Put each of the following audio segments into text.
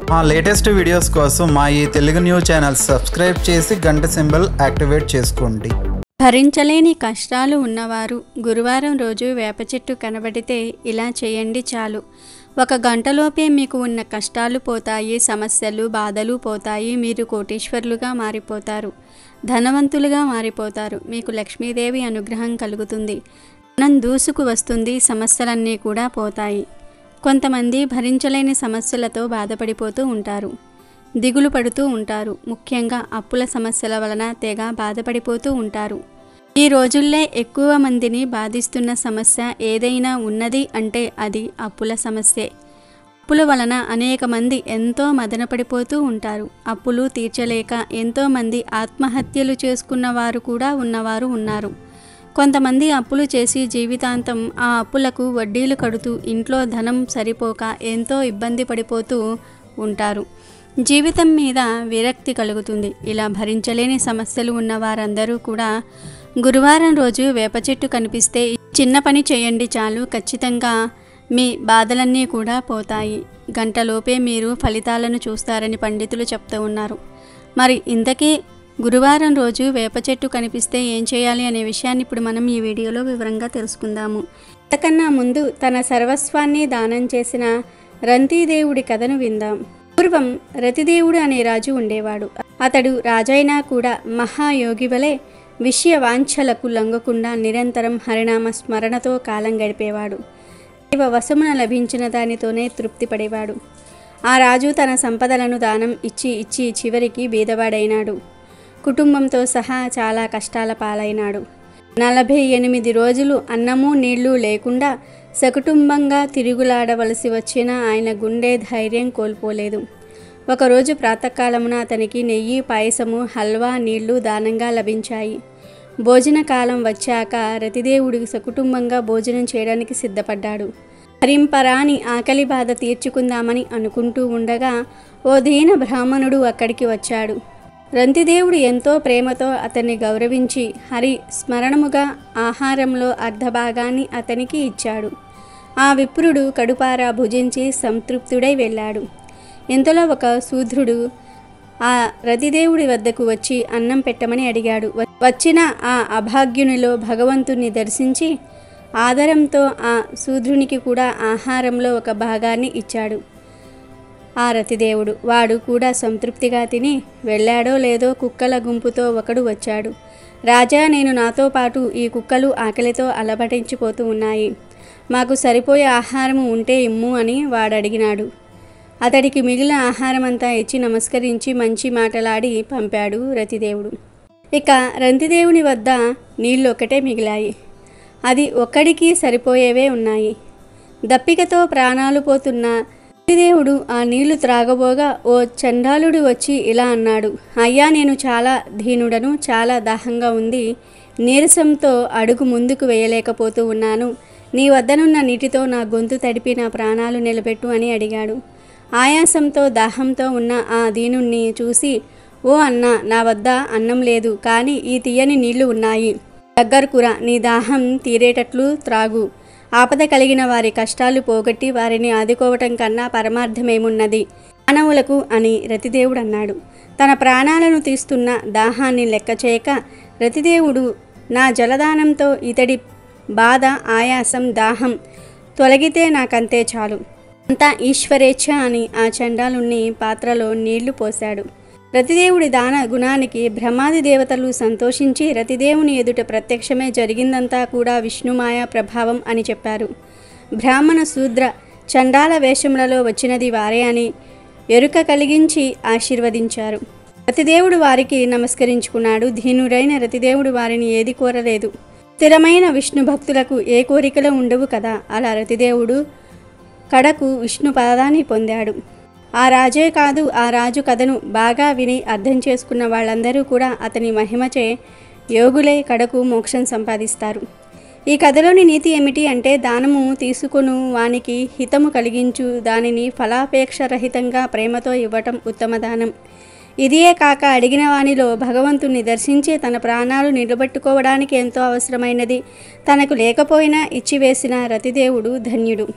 మా latest videos కోసం మా ఈ తెలుగు న్యూస్ ఛానల్ సబ్స్క్రైబ్ చేసి గంట సింబల్ యాక్టివేట్ చేసుకోండి. భరించలేని కష్టాలు ఉన్నవారు గురువారం రోజు వేప చెట్టు కనబడితే ఇలా చేయండి చాలు. 1 గంటలోపే మీకు ఉన్న కష్టాలు పోతాయి, సమస్యలు బాధలు పోతాయి, మీరు కోటీశ్వరులుగా మారిపోతారు, ధనవంతులుగా మారిపోతారు, మీకు లక్ష్మీదేవి అనుగ్రహం కలుగుతుంది, ధనం దూసుకు వస్తుంది, సమస్యలన్నీ కూడా పోతాయి. కొంతమంది భరించలేని సమస్యలతో బాధపడిపోతూ ఉంటారు, దిగులు పడుతూ ఉంటారు. ముఖ్యంగా అప్పుల సమస్యల వలన తెగ బాధపడిపోతూ ఉంటారు. ఈ రోజుల్లో ఎక్కువ మందిని బాధిస్తున్న సమస్య ఏదైనా ఉన్నది అంటే అది అప్పుల సమస్యే. అప్పుల వలన అనేక మంది ఎంతో మదనపడిపోతూ ఉంటారు. అప్పులు తీర్చలేక ఎంతోమంది ఆత్మహత్యలు చేసుకున్న వారు కూడా ఉన్నవారు ఉన్నారు. కొంతమంది అప్పులు చేసి జీవితాంతం ఆ అప్పులకు వడ్డీలు కడుతూ ఇంట్లో ధనం సరిపోక ఎంతో ఇబ్బంది పడిపోతూ ఉంటారు. జీవితం మీద విరక్తి కలుగుతుంది. ఇలా భరించలేని సమస్యలు ఉన్న వారందరూ కూడా గురువారం రోజు వేప చెట్టు కనిపిస్తే చిన్న పని చేయండి చాలు, ఖచ్చితంగా మీ బాధలన్నీ కూడా పోతాయి. గంటలోపే మీరు ఫలితాలను చూస్తారని పండితులు చెప్తూ ఉన్నారు. మరి ఇంతకీ గురువారం రోజు వేప చెట్టు కనిపిస్తే ఏం చేయాలి అనే విషయాన్ని ఇప్పుడు మనం ఈ వీడియోలో వివరంగా తెలుసుకుందాము. అంతకన్నా ముందు తన సర్వస్వాన్ని దానం చేసిన రంతిదేవుడి కథను విందాం. పూర్వం రతిదేవుడు అనే రాజు ఉండేవాడు. అతడు రాజైనా కూడా మహాయోగి వలె విషయ వాంఛలకు లొంగకుండా నిరంతరం హరినామ స్మరణతో కాలం గడిపేవాడు. దైవ వశమున లభించిన దానితోనే తృప్తి పడేవాడు. ఆ రాజు తన సంపదలను దానం ఇచ్చి చివరికి బీదవాడైనాడు. కుటుంబంతో సహా చాలా కష్టాల పాలైనాడు. 48 రోజులు అన్నము నీళ్లు లేకుండా సకుటుంబంగా తిరుగులాడవలసి వచ్చిన ఆయన గుండె ధైర్యం కోల్పోలేదు. ఒకరోజు ప్రాతకాలమున అతనికి నెయ్యి, పాయసము, హల్వా, నీళ్లు దానంగా లభించాయి. భోజన కాలం వచ్చాక రతిదేవుడు సకుటుంబంగా భోజనం చేయడానికి సిద్ధపడ్డాడు. హరింపరాని ఆకలి బాధ తీర్చుకుందామని అనుకుంటూ ఉండగా ఓ దీన బ్రాహ్మణుడు అక్కడికి వచ్చాడు. రంతిదేవుడు ఎంతో ప్రేమతో అతన్ని గౌరవించి హరి స్మరణముగా ఆహారంలో అర్ధభాగాన్ని అతనికి ఇచ్చాడు. ఆ విప్రుడు కడుపారా భుజించి సంతృప్తుడై వెళ్ళాడు. ఇంతలో ఒక శూద్రుడు ఆ రతిదేవుడి వద్దకు వచ్చి అన్నం పెట్టమని అడిగాడు. వచ్చిన ఆ అభాగ్యునిలో భగవంతుణ్ణి దర్శించి ఆదరంతో ఆ శూద్రునికి కూడా ఆహారంలో ఒక భాగాన్ని ఇచ్చాడు ఆ రతిదేవుడు. వాడు కూడా సంతృప్తిగా తిని వెళ్ళాడో లేదో కుక్కల గుంపుతో ఒకడు వచ్చాడు. రాజా, నేను నాతో పాటు ఈ కుక్కలు ఆకలితో అలమటించిపోతూ ఉన్నాయి, మాకు సరిపోయే ఆహారము ఉంటే ఇమ్ము అని వాడడిగినాడు. అతడికి మిగిలిన ఆహారం అంతా ఇచ్చి నమస్కరించి మంచి మాటలాడి పంపాడు రతిదేవుడు. ఇక రంతిదేవుని వద్ద నీళ్ళొక్కటే మిగిలాయి. అది ఒక్కడికి సరిపోయేవే ఉన్నాయి. దప్పికతో ప్రాణాలు పోతున్న రతిదేవుడు ఆ నీళ్లు త్రాగబోగా ఓ చండాలుడు వచ్చి ఇలా అన్నాడు. అయ్యా, నేను చాలా దీనుడను, చాలా దాహంగా ఉంది, నీరసంతో అడుగు ముందుకు వేయలేకపోతూ ఉన్నాను. నీ వద్దనున్న నీటితో నా గొంతు తడిపి నా ప్రాణాలు నిలబెట్టు అని అడిగాడు. ఆయాసంతో దాహంతో ఉన్న ఆ దీనుణ్ణి చూసి, ఓ అన్న, నా వద్ద అన్నం లేదు, కానీ ఈ తీయని నీళ్లు ఉన్నాయి, దగ్గరకురా, నీ దాహం తీరేటట్లు త్రాగు. ఆపద కలిగిన వారి కష్టాలు పోగొట్టి వారిని ఆదుకోవటం కన్నా పరమార్థమేమున్నది మానవులకు అని రతిదేవుడు అన్నాడు. తన ప్రాణాలను తీస్తున్న దాహాన్ని లెక్క చేయక రతిదేవుడు నా జలదానంతో ఇతడి బాధ, ఆయాసం, దాహం తొలగితే నాకంతే చాలు, అంతా ఈశ్వరేచ్ఛ అని ఆ చండాలుణ్ణి పాత్రలో నీళ్లు పోశాడు. రతిదేవుడి దాన గుణానికి బ్రహ్మాది దేవతలు సంతోషించి రతిదేవుని ఎదుట ప్రత్యక్షమే జరిగిందంతా కూడా విష్ణుమాయ ప్రభావం అని చెప్పారు. బ్రాహ్మణ శూద్ర చండాల వేషములలో వచ్చినది వారే అని ఎరుక కలిగించి ఆశీర్వదించారు. రతిదేవుడు వారికి నమస్కరించుకున్నాడు. దీనురైన రతిదేవుడు వారిని ఏది కోరలేదు. స్థిరమైన విష్ణు భక్తులకు ఏ కోరికలు ఉండవు కదా. అలా రతిదేవుడు కడకు విష్ణు పదాన్ని పొందాడు. ఆ రాజే కాదు, ఆ రాజు కథను బాగా విని అర్థం చేసుకున్న వాళ్ళందరూ కూడా అతని మహిమచే యోగులై కడకు మోక్షం సంపాదిస్తారు. ఈ కథలోని నీతి ఏమిటి అంటే, దానము తీసుకొను వానికి హితము కలిగించు దానిని ఫలాపేక్ష రహితంగా ప్రేమతో ఇవ్వటం ఉత్తమ దానం. ఇదియే కాక అడిగిన వానిలో భగవంతుణ్ణి దర్శించి తన ప్రాణాలు నిలబెట్టుకోవడానికి ఎంతో అవసరమైనది తనకు లేకపోయినా ఇచ్చివేసిన రతిదేవుడు ధన్యుడు.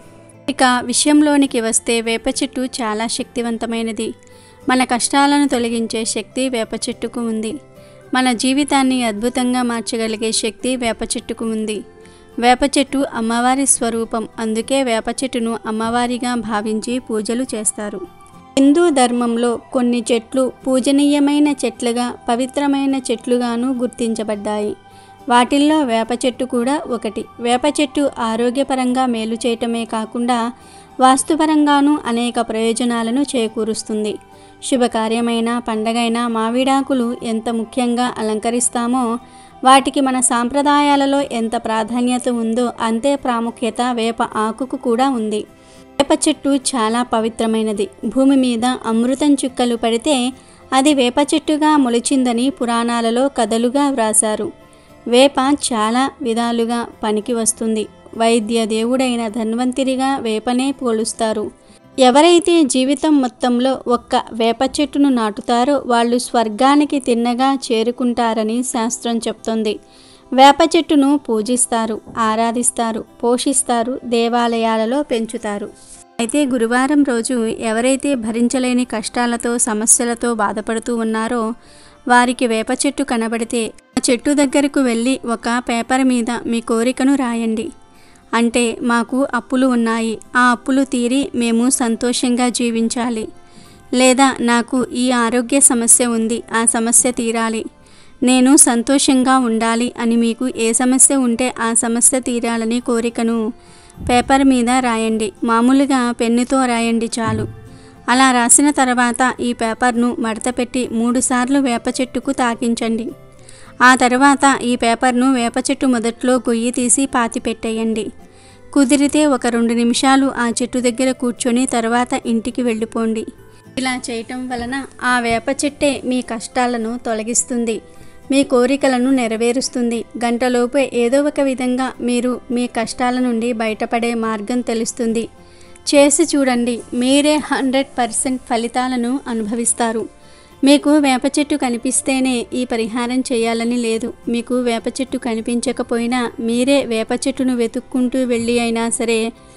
ఇక విషయంలోనికి వస్తే వేప చెట్టు చాలా శక్తివంతమైనది. మన కష్టాలను తొలగించే శక్తి వేప చెట్టుకు ఉంది. మన జీవితాన్ని అద్భుతంగా మార్చగలిగే శక్తి వేప చెట్టుకు ఉంది. వేప చెట్టు అమ్మవారి స్వరూపం. అందుకే వేప చెట్టును అమ్మవారిగా భావించి పూజలు చేస్తారు. హిందూ ధర్మంలో కొన్ని చెట్లు పూజనీయమైన చెట్లుగా, పవిత్రమైన చెట్లుగాను గుర్తించబడ్డాయి. వాటిల్లో వేప చెట్టు కూడా ఒకటి. వేప చెట్టు ఆరోగ్యపరంగా మేలు చేయటమే కాకుండా వాస్తుపరంగానూ అనేక ప్రయోజనాలను చేకూరుస్తుంది. శుభకార్యమైన, పండగైన మావిడాకులు ఎంత ముఖ్యంగా అలంకరిస్తామో, వాటికి మన సాంప్రదాయాలలో ఎంత ప్రాధాన్యత ఉందో అంతే ప్రాముఖ్యత వేప ఆకుకు కూడా ఉంది. వేప చెట్టు చాలా పవిత్రమైనది. భూమి మీద అమృతం చుక్కలు పడితే అది వేప చెట్టుగా మొలిచిందని పురాణాలలో కథలుగా వ్రాసారు. వేప చాలా విధాలుగా పనికి వస్తుంది. వైద్య దేవుడైన ధన్వంతరిగా వేపనే పోలుస్తారు. ఎవరైతే జీవితం మొత్తంలో ఒక్క వేప చెట్టును నాటుతారో వాళ్ళు స్వర్గానికి తిన్నగా చేరుకుంటారని శాస్త్రం చెప్తోంది. వేప చెట్టును పూజిస్తారు, ఆరాధిస్తారు, పోషిస్తారు, దేవాలయాలలో పెంచుతారు. అయితే గురువారం రోజు ఎవరైతే భరించలేని కష్టాలతో, సమస్యలతో బాధపడుతూ ఉన్నారో వారికి వేప చెట్టు కనబడితే ఆ చెట్టు దగ్గరకు వెళ్ళి ఒక పేపర్ మీద మీ కోరికను రాయండి. అంటే మాకు అప్పులు ఉన్నాయి, ఆ అప్పులు తీరి మేము సంతోషంగా జీవించాలి, లేదా నాకు ఈ ఆరోగ్య సమస్య ఉంది, ఆ సమస్య తీరాలి, నేను సంతోషంగా ఉండాలి అని మీకు ఏ సమస్య ఉంటే ఆ సమస్య తీరాలని కోరికను పేపర్ మీద రాయండి. మామూలుగా పెన్నుతో రాయండి చాలు. అలా రాసిన తర్వాత ఈ పేపర్ను మడతపెట్టి 3 సార్లు వేప చెట్టుకు తాకించండి. ఆ తర్వాత ఈ పేపర్ను వేప చెట్టు మొదట్లో గొయ్యి తీసి పాతిపెట్టేయండి. కుదిరితే ఒక 2 నిమిషాలు ఆ చెట్టు దగ్గర కూర్చొని తర్వాత ఇంటికి వెళ్ళిపోండి. ఇలా చేయటం వలన ఆ వేప చెట్టే మీ కష్టాలను తొలగిస్తుంది, మీ కోరికలను నెరవేరుస్తుంది. గంటలోపే ఏదో ఒక విధంగా మీరు మీ కష్టాల నుండి బయటపడే మార్గం తెలుస్తుంది. చేసి చూడండి, మీరే 100% ఫలితాలను అనుభవిస్తారు. మీకు వేప చెట్టు కనిపిస్తేనే ఈ పరిహారం చేయాలని లేదు. మీకు వేప చెట్టు కనిపించకపోయినా మీరే వేప చెట్టును వెతుక్కుంటూ వెళ్ళి అయినా సరే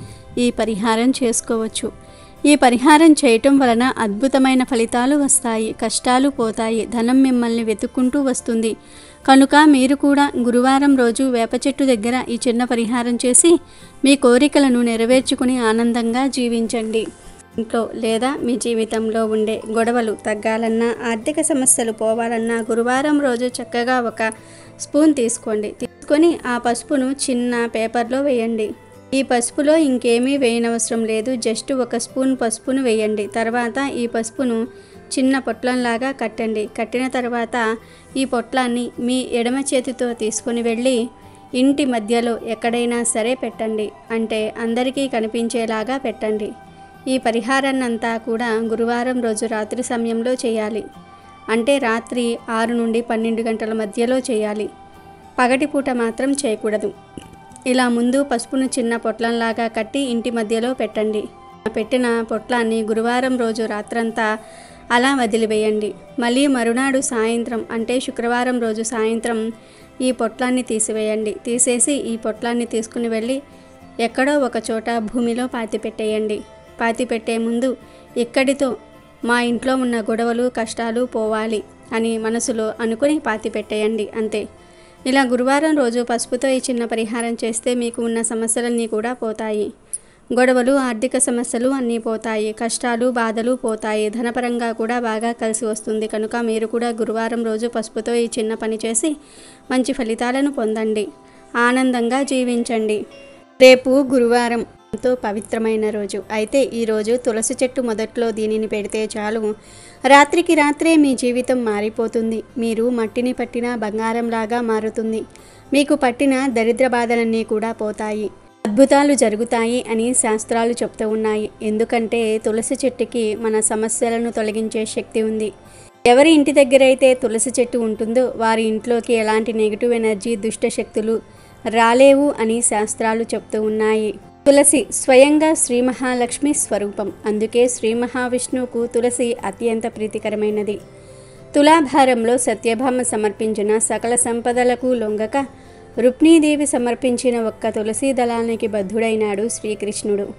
ఈ పరిహారం చేసుకోవచ్చు. ఈ పరిహారం చేయటం వలన అద్భుతమైన ఫలితాలు వస్తాయి, కష్టాలు పోతాయి, ధనం మిమ్మల్ని వెతుక్కుంటూ వస్తుంది. కనుక మీరు కూడా గురువారం రోజు వేప చెట్టు దగ్గర ఈ చిన్న పరిహారం చేసి మీ కోరికలను నెరవేర్చుకుని ఆనందంగా జీవించండి. ఇంట్లో లేదా మీ జీవితంలో ఉండే గొడవలు తగ్గాలన్నా, ఆర్థిక సమస్యలు పోవాలన్నా గురువారం రోజు చక్కగా 1 స్పూన్ తీసుకోండి. తీసుకొని ఆ పసుపును చిన్న పేపర్లో వేయండి. ఈ పసుపులో ఇంకేమీ వేయనవసరం లేదు. జస్ట్ 1 స్పూన్ పసుపును వేయండి. తర్వాత ఈ పసుపును చిన్న పొట్లంలాగా కట్టండి. కట్టిన తర్వాత ఈ పొట్లాన్ని మీ ఎడమ చేతితో తీసుకుని వెళ్ళి ఇంటి మధ్యలో ఎక్కడైనా సరే పెట్టండి. అంటే అందరికీ కనిపించేలాగా పెట్టండి. ఈ పరిహారాన్నంతా కూడా గురువారం రోజు రాత్రి సమయంలో చేయాలి. అంటే రాత్రి 6 నుండి 12 గంటల మధ్యలో చేయాలి. పగటిపూట మాత్రం చేయకూడదు. ఇలా ముందు పసుపును చిన్న పొట్లంలాగా కట్టి ఇంటి మధ్యలో పెట్టండి. పెట్టిన పొట్లాన్ని గురువారం రోజు రాత్రంతా అలా వదిలివేయండి. మళ్ళీ మరునాడు సాయంత్రం అంటే శుక్రవారం రోజు సాయంత్రం ఈ పొట్లాన్ని తీసివేయండి. తీసేసి ఈ పొట్లాన్ని తీసుకుని వెళ్ళి ఎక్కడో ఒక చోట భూమిలో పాతిపెట్టేయండి. పాతిపెట్టే ముందు ఇక్కడితో మా ఇంట్లో ఉన్న గొడవలు, కష్టాలు పోవాలి అని మనసులో అనుకుని పాతిపెట్టేయండి. అంతే. ఇలా గురువారం రోజు పసుపుతో ఈ చిన్న పరిహారం చేస్తే మీకు ఉన్న సమస్యలన్నీ కూడా పోతాయి. గొడవలు, ఆర్థిక సమస్యలు అన్నీ పోతాయి. కష్టాలు, బాధలు పోతాయి. ధనపరంగా కూడా బాగా కలిసి వస్తుంది. కనుక మీరు కూడా గురువారం రోజు పసుపుతో ఈ చిన్న పని చేసి మంచి ఫలితాలను పొందండి. ఆనందంగా జీవించండి. రేపు గురువారం ఎంతో పవిత్రమైన రోజు. అయితే ఈరోజు తులసి చెట్టు మొదట్లో దీనిని పెడితే చాలు, రాత్రికి రాత్రే మీ జీవితం మారిపోతుంది. మీరు మట్టిని పట్టిన బంగారంలాగా మారుతుంది. మీకు పట్టిన దరిద్ర బాధలన్నీ కూడా పోతాయి. అద్భుతాలు జరుగుతాయి అని శాస్త్రాలు చెప్తూ ఉన్నాయి. ఎందుకంటే తులసి చెట్టుకి మన సమస్యలను తొలగించే శక్తి ఉంది. ఎవరి ఇంటి దగ్గర అయితే తులసి చెట్టు ఉంటుందో వారి ఇంట్లోకి ఎలాంటి నెగిటివ్ ఎనర్జీ, దుష్ట శక్తులు రాలేవు అని శాస్త్రాలు చెప్తూ ఉన్నాయి. తులసి స్వయంగా శ్రీ మహాలక్ష్మి స్వరూపం. అందుకే శ్రీ మహావిష్ణువుకు తులసి అత్యంత ప్రీతికరమైనది. తులాభారంలో సత్యభామ సమర్పించిన సకల సంపదలకు లొంగక రుక్మిణీదేవి సమర్పించిన ఒక్క తులసీ దళానికి బద్ధుడైనాడు శ్రీకృష్ణుడు.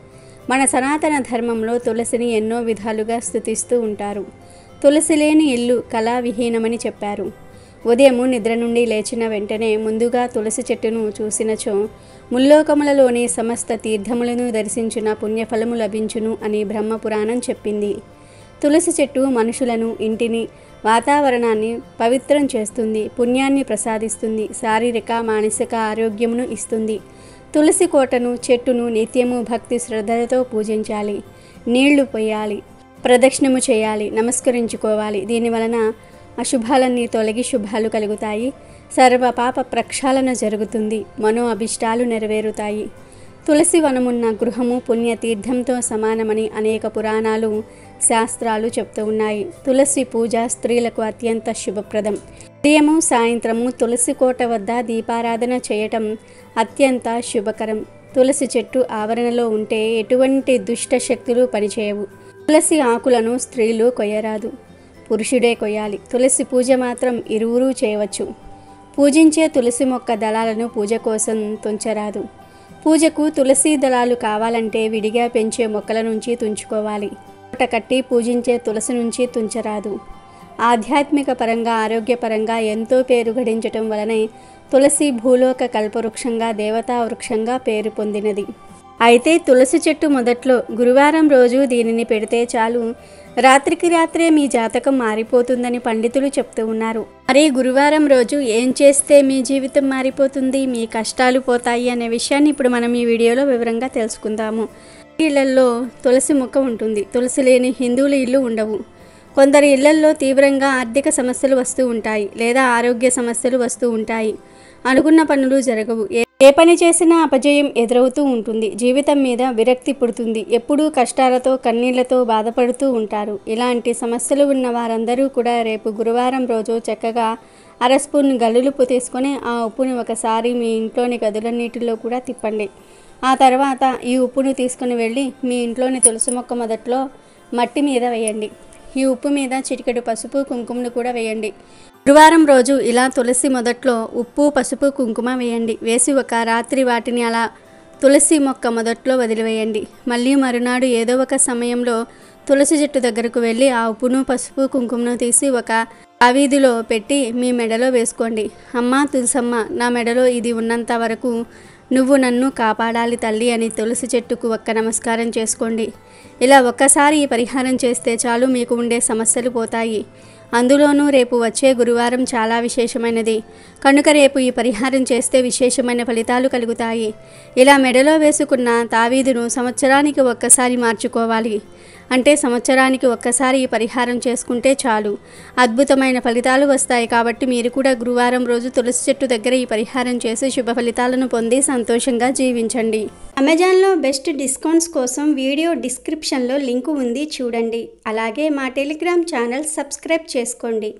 మన సనాతన ధర్మంలో తులసిని ఎన్నో విధాలుగా స్తుతిస్తూ ఉంటారు. తులసి లేని ఇల్లు కళావిహీనమని చెప్పారు. ఉదయము నిద్ర నుండి లేచిన వెంటనే ముందుగా తులసి చెట్టును చూసినచో ముల్లోకములలోని సమస్త తీర్థములను దర్శించిన పుణ్యఫలము లభించును అని బ్రహ్మపురాణం చెప్పింది. తులసి చెట్టు మనుషులను, ఇంటిని, వాతావరణాన్ని పవిత్రం చేస్తుంది, పుణ్యాన్ని ప్రసాదిస్తుంది, శారీరక మానసిక ఆరోగ్యమును ఇస్తుంది. తులసి కోటను, చెట్టును నిత్యము భక్తి శ్రద్ధలతో పూజించాలి. నీళ్లు పోయాలి, ప్రదక్షిణము చేయాలి, నమస్కరించుకోవాలి. దీనివలన అశుభాలన్నీ తొలగి శుభాలు కలుగుతాయి. సర్వ పాప ప్రక్షాళన జరుగుతుంది. మనో అభిష్టాలు నెరవేరుతాయి. తులసి వనమున్న గృహము పుణ్యతీర్థంతో సమానమని అనేక పురాణాలు, శాస్త్రాలు చెప్తూ ఉన్నాయి. తులసి పూజ స్త్రీలకు అత్యంత శుభప్రదం. ఉదయము సాయంత్రము తులసి కోట వద్ద దీపారాధన చేయటం అత్యంత శుభకరం. తులసి చెట్టు ఆవరణలో ఉంటే ఎటువంటి దుష్ట శక్తులు పనిచేయవు. తులసి ఆకులను స్త్రీలు కొయ్యరాదు, పురుషుడే కొయ్యాలి. తులసి పూజ మాత్రం ఇరువురూ చేయవచ్చు. పూజించే తులసి మొక్క దళాలను పూజ కోసం తుంచరాదు. పూజకు తులసి దళాలు కావాలంటే విడిగా పెంచే మొక్కల నుంచి తుంచుకోవాలి. కోట కట్టి పూజించే తులసి నుంచి తుంచరాదు. ఆధ్యాత్మిక పరంగా, ఆరోగ్యపరంగా ఎంతో పేరు గడించటం వలనే తులసి భూలోక కల్పవృక్షంగా, దేవతా వృక్షంగా పేరు పొందినది. అయితే తులసి చెట్టు మొదట్లో గురువారం రోజు దీనిని పెడితే చాలు, రాత్రికి రాత్రే మీ జాతకం మారిపోతుందని పండితులు చెప్తూ ఉన్నారు. మరి గురువారం రోజు ఏం చేస్తే మీ జీవితం మారిపోతుంది, మీ కష్టాలు పోతాయి అనే విషయాన్ని ఇప్పుడు మనం ఈ వీడియోలో వివరంగా తెలుసుకుందాము. ఇళ్లల్లో తులసి మొక్క ఉంటుంది. తులసి లేని హిందువుల ఇల్లు ఉండవు. కొందరి ఇళ్లల్లో తీవ్రంగా ఆర్థిక సమస్యలు వస్తూ ఉంటాయి, లేదా ఆరోగ్య సమస్యలు వస్తూ ఉంటాయి. అనుకున్న పనులు జరగవు. ఏ పని చేసినా అపజయం ఎదురవుతూ ఉంటుంది. జీవితం మీద విరక్తి పుడుతుంది. ఎప్పుడూ కష్టాలతో, కన్నీళ్లతో బాధపడుతూ ఉంటారు. ఇలాంటి సమస్యలు ఉన్న వారందరూ కూడా రేపు గురువారం రోజు చక్కగా అర స్పూన్ గల్లులుప్పు తీసుకొని ఆ ఉప్పుని ఒకసారి మీ ఇంట్లోని గదులన్నిటిలో కూడా తిప్పండి. ఆ తర్వాత ఈ ఉప్పును తీసుకుని వెళ్ళి మీ ఇంట్లోని తులసి మొక్క మొదట్లో మట్టి మీద వేయండి. ఈ ఉప్పు మీద చిటికెడు పసుపు, కుంకుమను కూడా వేయండి. గురువారం రోజు ఇలా తులసి మొదట్లో ఉప్పు, పసుపు, కుంకుమ వేయండి. వేసి ఒక రాత్రి వాటిని అలా తులసి మొక్క మొదట్లో వదిలివేయండి. మళ్ళీ మరునాడు ఏదో ఒక సమయంలో తులసి చెట్టు దగ్గరకు వెళ్ళి ఆ ఉప్పును, పసుపు, కుంకుమను తీసి ఒక ఆవీధిలో పెట్టి మీ మెడలో వేసుకోండి. అమ్మా తులసమ్మ, నా మెడలో ఇది ఉన్నంత వరకు నువ్వు నన్ను కాపాడాలి తల్లి అని తులసి చెట్టుకు ఒక్క నమస్కారం చేసుకోండి. ఇలా ఒక్కసారి ఈ పరిహారం చేస్తే చాలు, మీకు ఉండే సమస్యలు పోతాయి. అందులోనూ రేపు వచ్చే గురువారం చాలా విశేషమైనది కనుక రేపు ఈ పరిహారం చేస్తే విశేషమైన ఫలితాలు కలుగుతాయి. ఇలా మెడలో వేసుకున్న తావీదును సంవత్సరానికి ఒక్కసారి మార్చుకోవాలి. అంటే సంవత్సరానికి ఒక్కసారి ఈ పరిహారం చేసుకుంటే చాలు, అద్భుతమైన ఫలితాలు వస్తాయి. కాబట్టి మీరు కూడా గురువారం రోజు తులసి చెట్టు దగ్గర ఈ పరిహారం చేసి శుభ ఫలితాలను పొంది సంతోషంగా జీవించండి. అమెజాన్లో బెస్ట్ డిస్కౌంట్స్ కోసం వీడియో డిస్క్రిప్షన్లో లింకు ఉంది, చూడండి. అలాగే మా టెలిగ్రామ్ ఛానల్ సబ్స్క్రైబ్ చేసుకోండి.